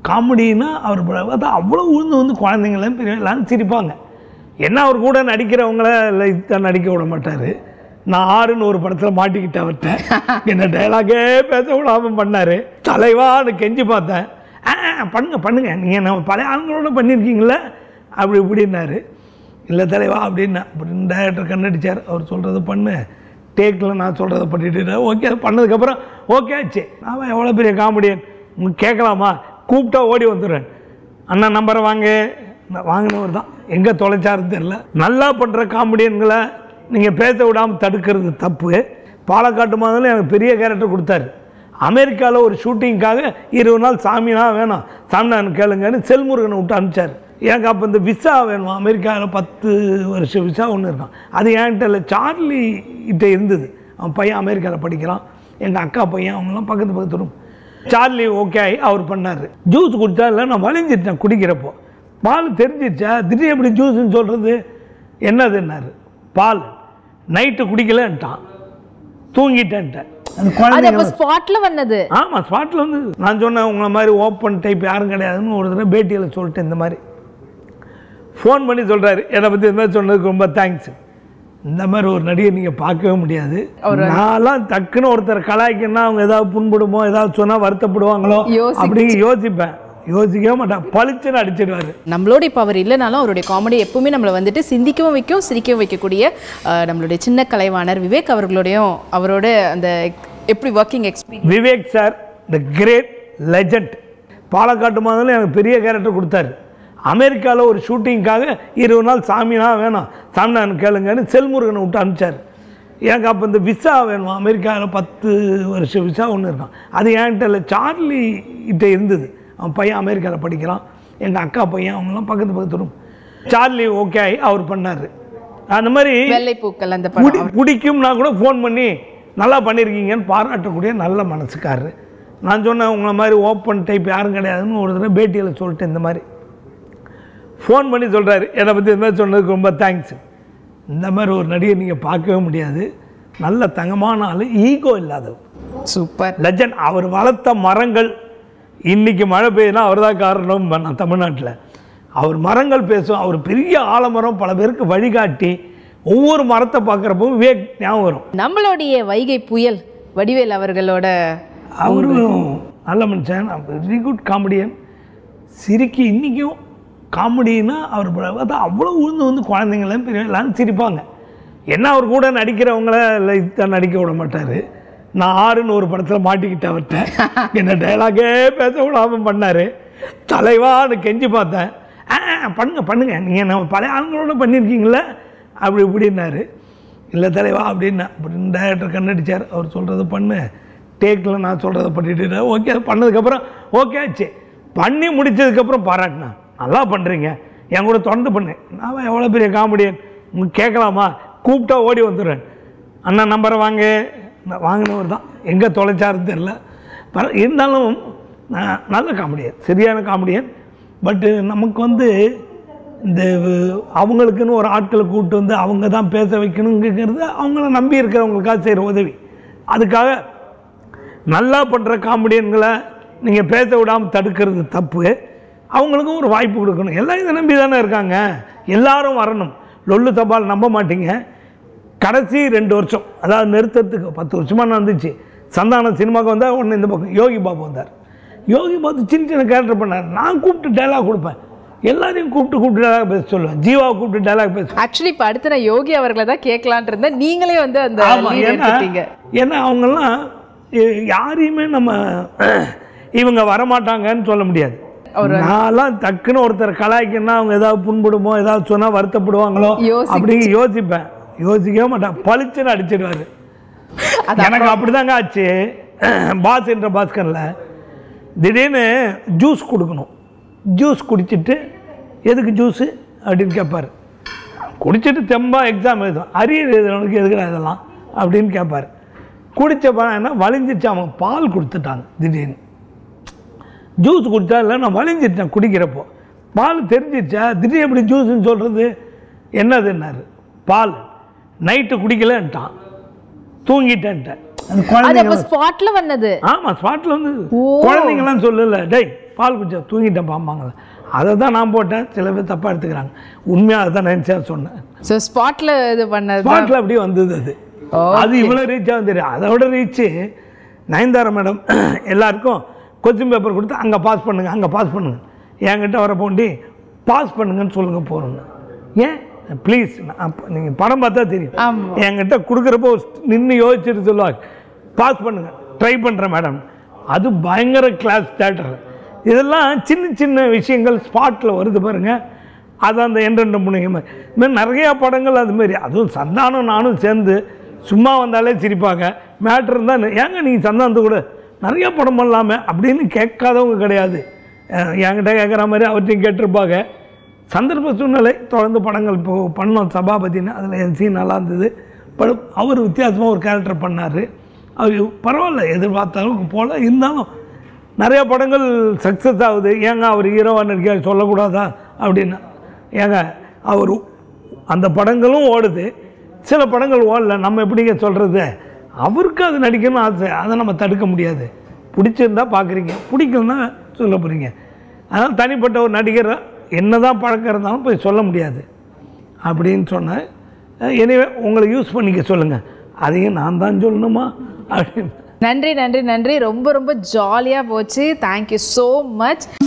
காமெடின்னா அவர் அதான் அவ்வளோ உழுந்து குழந்தைங்களாம் பெரிய எல்லாரும் சிரிப்பாங்க. என்ன அவர் கூட நடிக்கிறவங்கள லைட்டாக நடிக்க விட மாட்டார். நான் 6ன்னு ஒரு படத்தில் மாட்டிக்கிட்டேன் அவர்கிட்ட. என்ன டைலாகே பேச விடாமல் பண்ணார். தலைவான்னு கெஞ்சி பார்த்தேன். பண்ணுங்க நீங்கள் நம்ம பழைய ஆளுங்களோட பண்ணியிருக்கீங்களே அப்படி இப்படின்னாரு. இல்லை தலைவா அப்படின்னா அப்படின்னு டைரக்டர் கண்ணடிச்சார். அவர் சொல்கிறது பண்ணு, டேக்கில் நான் சொல்கிறத பண்ணிட்டு ஓகே பண்ணதுக்கப்புறம் ஓகே ஆச்சு. அவன் எவ்வளோ பெரிய காமெடியன் கேட்கலாமா, கூப்பிட்டா ஓடி வந்துடுவேன். அண்ணா நம்பரை வாங்கினவர் தான் எங்கே தொலைச்சாருன்னு தெரில. நல்லா பண்ணுற காமெடியன்களை நீங்கள் பேச விடாமல் தடுக்கிறது தப்பு. பாலக்காட்டு மாதத்தில் எனக்கு பெரிய கேரக்டர் கொடுத்தாரு. அமெரிக்காவில் ஒரு ஷூட்டிங்காக 20 நாள் சாமினா வேணும், சாமிநாதன் கேளுங்கன்னு செல்முருகனை விட்டு அனுப்பிச்சார். எனக்கு அப்போ இந்த விசா வேணும், அமெரிக்காவில் 10 வருஷம் விசா ஒன்று இருக்கான். அது என்கிட்ட இல்லை, சார்லி கிட்ட இருந்தது. அவன் பையன் அமெரிக்காவில் படிக்கிறான், எங்கள் அக்கா பையன், அவங்களாம் பக்கத்து ரூம். சார்லி ஓகே ஆகி அவர் பண்ணார். ஜூஸ் குடித்தா இல்லை நான் வலிஞ்சிட்டேன் குடிக்கிறப்போ. பால் தெரிஞ்சிடுச்சா, திடீர்னு எப்படி ஜூஸ்ன்னு சொல்கிறது, என்னதுன்னாரு. பால் நைட்டு குடிக்கலன்ட்டான், தூங்கிட்டேன்ட்டேன். ஸ்பாட்ல வந்தது. ஆமாம் ஸ்பாட்டில் வந்து நான் சொன்னேன் உங்களை மாதிரி ஓப்பன் டைப் யாரும் கிடையாதுன்னு ஒரு தடவை பேட்டியில் சொல்லிட்டு இந்த மாதிரி ஃபோன் பண்ணி சொல்கிறாரு. என்னை பற்றி இந்த மாதிரி சொன்னதுக்கு ரொம்ப தேங்க்ஸ். இந்த மாதிரி ஒரு நடிகை நீங்கள் பார்க்கவே முடியாது. நான்லாம் டக்குன்னு ஒருத்தர் கலாய்க்கணும்னா அவங்க ஏதாவது புண்படுமோ, ஏதாவது சொன்னால் வருத்தப்படுவாங்களோ அப்படின்னு யோசிப்பேன். யோசிக்கவே மாட்டேன், பளிச்சுன்னு அடிச்சிடுவார். நம்மளோட இப்போ அவர் இல்லைனாலும் அவருடைய காமெடி எப்பவுமே நம்மளை வந்துட்டு சிந்திக்கவும் வைக்கும், சிரிக்கவும் வைக்கக்கூடிய நம்மளுடைய சின்ன கலைவாணர் விவேக் அவர்களோடையும் அவரோட அந்த எப்படி working experience. Vivek sir the great legend. பாலக்காட்டு மாதத்தில் எனக்கு பெரிய கேரக்டர் கொடுத்தாரு. அமெரிக்காவில் ஒரு ஷூட்டிங்காக 20 நாள் சாமினா வேணும், சாமிநாதன் கேளுங்கன்னு செல்முருகனை விட்டு அனுப்பிச்சார். எனக்கு அப்போ இந்த விசா வேணும், அமெரிக்காவில் 10 வருஷம் விசா ஒன்று இருக்கான். அது என்கிட்ட இல்லை, சார்லி கிட்ட இருந்தது. அவன் பையன் அமெரிக்காவில் படிக்கிறான், எங்கள் அக்கா பையன், அவங்களாம் பக்கத்து ரூம். சார்லி ஓகே ஆகி அவர் பண்ணார். அந்த மாதிரி வெள்ளைப்பூக்கள் அந்த பிடிக்கும்னா கூட ஃபோன் பண்ணி நல்லா பண்ணியிருக்கீங்கன்னு பாராட்டக்கூடிய நல்ல மனசுக்காரரு. நான் சொன்னேன் உங்களை மாதிரி ஓப்பன் டைப் யாரும் கிடையாதுன்னு ஒரு தடவை பேட்டியில் சொல்லிட்டு இந்த மாதிரி ஃபோன் பண்ணி சொல்கிறாரு. என்னை பற்றி இந்த மாதிரி சொன்னதுக்கு ரொம்ப தேங்க்ஸ். இந்த மாதிரி ஒரு நடிகை நீங்கள் பார்க்கவே முடியாது. நல்ல தங்கமான ஆள், ஈகோ இல்லாதவர், சூப்பர் லெஜண்ட். அவர் வளர்த்த மரங்கள் இன்றைக்கி மழை பெய்யுதுன்னா அவர் தான் காரணம். நான் தமிழ்நாட்டில் அவர் மரங்கள் பேசும். அவர் பெரிய ஆலமரம், பல பேருக்கு வழிகாட்டி ஒவ்வொரு மரத்தை பார்க்குறப்போ விவேக் ஞாபகம் வரும். நம்மளுடைய வைகை புயல் வடிவேல் அவர்களோட அவரும் நல்ல மனுஷன், வெரி குட் காமெடியன். சிரிக்கி இன்றைக்கும் காமெடின்னா அவர் அதான் அவ்வளோ உழுந்து குழந்தைங்களாம் பெரிய எல்லாரும் சிரிப்பாங்க. என்ன அவர் கூட நடிக்கிறவங்கள லைட்டாக நடிக்க விட மாட்டார். நான் 6ன்னு ஒரு படத்தில் மாட்டிக்கிட்டேன் அவர்கிட்ட. என்ன டைலாகே பேச விடாமல் பண்ணார். தலைவான்னு கெஞ்சி பார்த்தேன். பண்ணுங்க நீங்கள் நம்ம பழைய ஆளுங்களோட பண்ணியிருக்கீங்களே அப்படி இப்படின்னாரு. இல்லை தலைவா அப்படின்னா அப்படின்னு டைரக்டர் கண்ணடிச்சார். அவர் சொல்கிறது பண்ணு, டேக்கில் நான் சொல்கிறத பண்ணிட்டு ஓகே பண்ணதுக்கப்புறம் ஓகே ஆச்சு. பண்ணி முடித்ததுக்கப்புறம் பாராட்டினா நல்லா பண்ணுறீங்க, என் கூட தொடர்ந்து பண்ணேன். நான் எவ்வளோ பெரிய காமெடியன் கேட்கலாமா, கூப்பிட்டா ஓடி வந்துடுவேன். அண்ணா நம்பரை வாங்கினவர் தான் எங்கே தொலைச்சாருன்னு தெரில. இருந்தாலும் நல்ல காமெடியன், சரியான காமெடியன். பட்டு நமக்கு வந்து இந்த அவங்களுக்குன்னு ஒரு ஆட்களை கூப்பிட்டு வந்து அவங்க தான் பேச வைக்கணுங்கிறது அவங்கள நம்பி இருக்கிறவங்களுக்காக செய்கிற உதவி. அதுக்காக நல்லா பண்ணுற காமெடியன்களை நீங்கள் பேச விடாமல் தடுக்கிறது தப்பு. அவங்களுக்கும் ஒரு வாய்ப்பு கொடுக்கணும். எல்லாம் இதை நம்பி தானே இருக்காங்க, எல்லாரும் வரணும். லொல்லு தபால் நம்ப மாட்டீங்க, கடைசி 2 வருஷம் அதாவது நிறுத்தத்துக்கு 10 வருஷமாக நடந்துச்சு. சந்தானம் சினிமாவுக்கு வந்தால் ஒன்று இந்த பக்கம் யோகி பாபு வந்தார். யோகி பாபு சின்ன சின்ன கேரக்டர் பண்ணார். நான் கூப்பிட்டு டைலாக் கொடுப்பேன், எல்லாரையும் கூப்பிட்டு டைலாக் பேச சொல்லுவேன். ஜீவாவை கூப்பிட்டு டைலாக் பேசுவேன். ஆக்சுவலி இப்போ அடுத்து நான் யோகி அவர்களை தான் கேட்கலான் இருந்தேன், நீங்களே வந்து அந்த ஏன்னா அவங்கெல்லாம் யாரையுமே நம்ம இவங்க வரமாட்டாங்கன்னு சொல்ல முடியாது. நான்லாம் டக்குன்னு ஒருத்தர் கலாய்க்கணும்னா அவங்க ஏதாவது புண்படுமோ, ஏதாவது சொன்னால் வருத்தப்படுவாங்களோ அப்படின்னு யோசிப்பேன். யோசிக்கவே மாட்டேன், பளிச்சுன்னு அடிச்சிடுவார். எனக்கு அப்படிதாங்க ஆச்சு. பாஸ் என்ற பாஸ்கரில் திடீர்னு ஜூஸ் கொடுக்கணும். ஜூஸ் குடிச்சிட்டு எதுக்கு ஜூஸு அப்படின்னு கேட்பார். குடிச்சிட்டு தெம்பா எக்ஸாம் எழுதும், அரியர் எழுதுறவனுக்கு எதுக்குடா இதெல்லாம் அப்படின்னு கேட்பார். குடித்தப்ப என்ன வலிஞ்சிச்சு, அவன் பால் கொடுத்துட்டாங்க. திடீர்னு ஜூஸ் குடித்தா இல்லை நான் வலிஞ்சிட்டேன் குடிக்கிறப்போ. பால் தெரிஞ்சிச்சா, திடீர்னு எப்படி ஜூஸ்ன்னு சொல்கிறது, என்னதுன்னாரு. பால் நைட்டு குடிக்கலன்ட்டான், தூங்கிட்டேன்ட்டேன். ஸ்பாட்ல வந்தது. ஆமாம் ஸ்பாட்டில் வந்து குழந்தைங்களாம் சொல்லல, டேய் பால் குடிச்சா தூங்கிட்டேன் பாம்பாங்களே, அதை தான் நான் போட்டேன். சில பேர் தப்பாக எடுத்துக்கிறாங்க. உண்மையாக அதை தான் நினச்சா சொன்னேன். ஸோ ஸ்பாட்டில் இது பண்ணது, ஸ்பாட்டில் அப்படியே வந்தது. அது இவ்வளோ ரீச்சாக தெரியும். அதோட ரீச்சு நயன்தாரா மேடம் எல்லாருக்கும் கொஸ்டின் பேப்பர் கொடுத்து அங்கே பாஸ் பண்ணுங்கள், அங்கே பாஸ் பண்ணுங்கள், என்கிட்ட வர போண்டி பாஸ் பண்ணுங்கன்னு சொல்லுங்கள் போகிறோங்க. ஏன் ப்ளீஸ், நீங்கள் படம் பார்த்தா தெரியும். என்கிட்ட கொடுக்குறப்போ நின்று யோசிச்சுட்டு சொல்லுவாங்க பாஸ் பண்ணுங்கள், ட்ரை பண்ணுறேன் மேடம். அது பயங்கர கிளாஸ் தேட்டர். இதெல்லாம் சின்ன சின்ன விஷயங்கள் ஸ்பாட்டில் வருது பாருங்கள். அது அந்த எண்டெண்ட முனைகமாக இதுமாதிரி நிறையா படங்கள் அதுமாரி. அதுவும் சந்தானம் நானும் சேர்ந்து சும்மா வந்தாலே சிரிப்பாங்க. மேட்ரு இருந்தால் ஏங்க நீங்கள் சந்தானத்து கூட நிறையா படம் பண்ணலாமே அப்படின்னு கேட்காதவங்க கிடையாது. என்கிட்ட கேட்குற மாதிரி அவர்கிட்டையும் கேட்டிருப்பாங்க. சந்தர்ப்ப சூழ்நிலை தொடர்ந்து படங்கள் இப்போ பண்ணோம். சபா பற்றினா அதில் என் சீன் நல்லா இருந்தது. படம் அவர் வித்தியாசமாக ஒரு கேரக்டர் பண்ணார். அவர் பரவாயில்ல, எதிர்பார்த்த அளவுக்கு போல் இருந்தாலும் நிறையா படங்கள் சக்ஸஸ் ஆகுது. ஏங்க அவர் ஹீரோவாக நடிக்க சொல்லக்கூடாதா அப்படின்னா, ஏங்க அவர் அந்த படங்களும் ஓடுது, சில படங்கள் ஓடல. நம்ம எப்படிங்க சொல்கிறது? அவருக்கு அது நடிக்கணும்னு ஆசை, அதை நம்ம தடுக்க முடியாது. பிடிச்சிருந்தா பார்க்குறீங்க, பிடிக்கலன்னா சொல்ல போகிறீங்க. அதனால் தனிப்பட்ட ஒரு நடிகர் என்ன தான் பழக்கம் இருந்தாலும் போய் சொல்ல முடியாது அப்படின்னு சொன்னேன். எனவே உங்களை யூஸ் பண்ணிக்க சொல்லுங்கள், அதையும் நான் தான் சொல்லணுமா அப்படின்னு. நன்றி நன்றி நன்றி. ரொம்ப ரொம்ப ஜாலியாக போச்சு. Thank you so much.